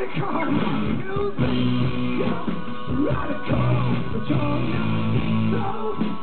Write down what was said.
radical music, yeah, radical, but you're not so